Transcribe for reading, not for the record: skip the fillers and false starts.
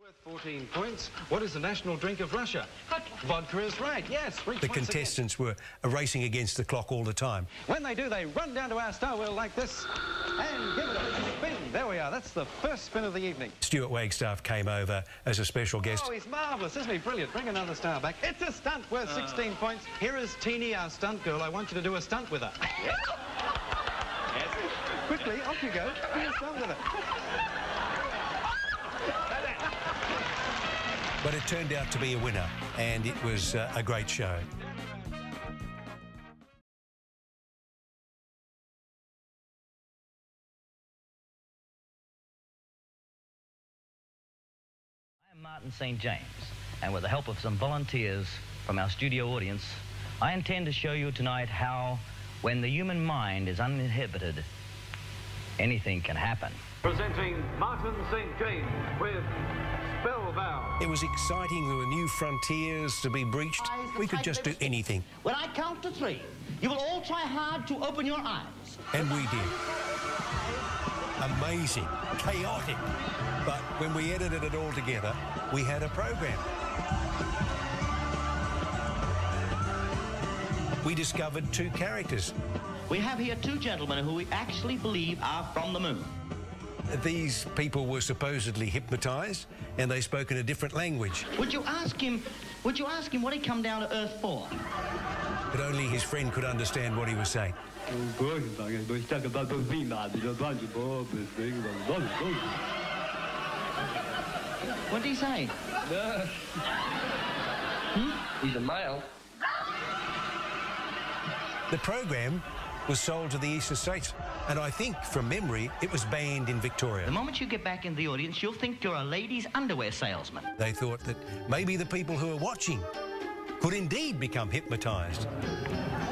Worth 14 points. What is the national drink of Russia? Vodka is right, yes. The contestants were racing against the clock all the time. When they do, they run down to our star wheel like this and give it a spin. There we are. That's the first spin of the evening. Stuart Wagstaff came over as a special guest. Oh, he's marvellous, isn't he? Brilliant. Bring another star back. It's a stunt worth 16 points. Here is Teeny, our stunt girl. I want you to do a stunt with her. Yes. Quickly, off you go. Do a stunt with her. But it turned out to be a winner, and it was a great show. I'm Martin St. James, and with the help of some volunteers from our studio audience, I intend to show you tonight how, when the human mind is uninhibited, anything can happen. Presenting Martin St. James with Spellbound. It was exciting. There were new frontiers to be breached. We could just do anything. When I count to 3, you will all try hard to open your eyes. And we did. Amazing, chaotic. But when we edited it all together, we had a program. We discovered 2 characters. We have here 2 gentlemen who we actually believe are from the moon. These people were supposedly hypnotised, and they spoke in a different language. Would you ask him what he come down to Earth for? But only his friend could understand what he was saying. What did he say? He's a male. The program was sold to the eastern states, and I think, from memory, it was banned in Victoria. The moment you get back in the audience, you'll think you're a ladies' underwear salesman. They thought that maybe the people who are watching could indeed become hypnotised.